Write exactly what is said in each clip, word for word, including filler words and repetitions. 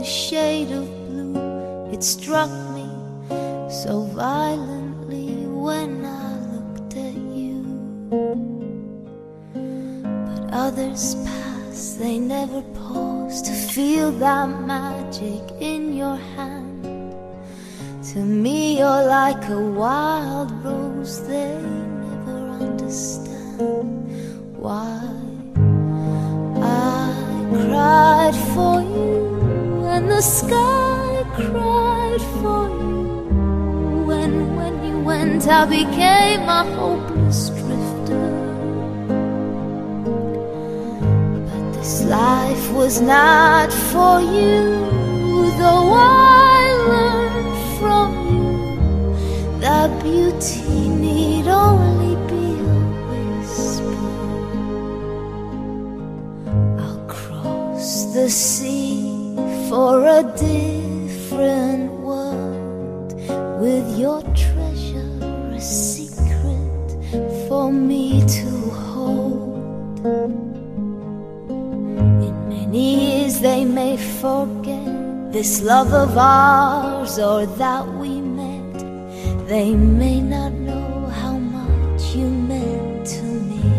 shade of blue. It struck me so violently when I looked at you. But others pass, they never pause to feel that magic in your hand. To me you're like a wild rose, they never understand why I cried for you and the sky cried for you. And when you went I became a hopeless drifter. But this life was not for you, though I learned from you that beauty need only be a whisper. I'll cross the sea for a different world, with your treasure a secret for me to hold. In many years they may forget this love of ours, or that we met. They may not know how much you meant to me.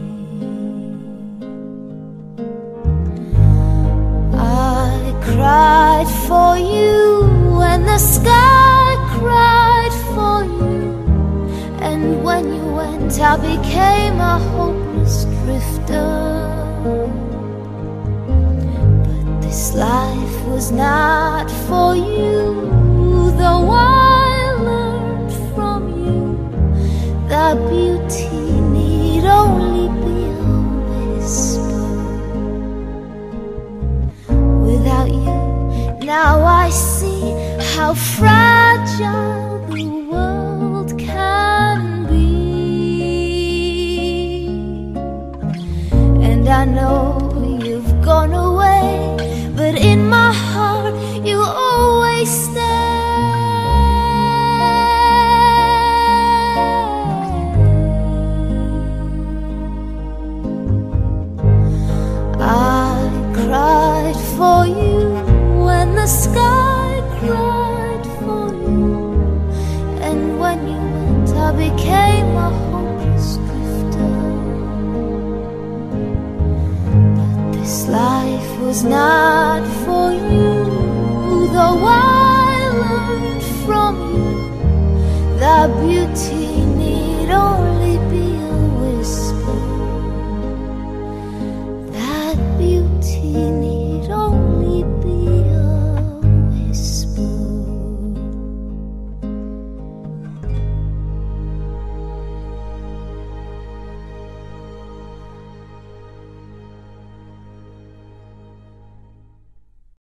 I cried for you and the sky cried for you. And when you went I became a hopeless drifter. But this life was not for you, though I learned from you that beauty need only be a whisper. Without you, now I see how fragile the world can be. And I know you've gone away, but in my heart you always stay. I cried for you when the sky cried for you. And when you went I became a hopeless drifter. But this life was not for you, though I learned from you that beauty need only